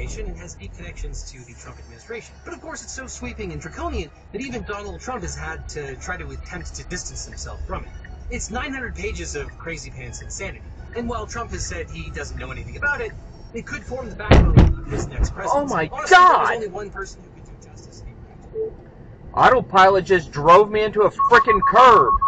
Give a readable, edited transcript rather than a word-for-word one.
information and has deep connections to the Trump administration. But of course, it's so sweeping and draconian that even Donald Trump has had to try to attempt to distance himself from it. It's 900 pages of crazy pants insanity. And while Trump has said he doesn't know anything about it, it could form the backbone of his next presidency. Oh my Honestly, God! there's only one person who could do justice. Autopilot just drove me into a frickin' curb.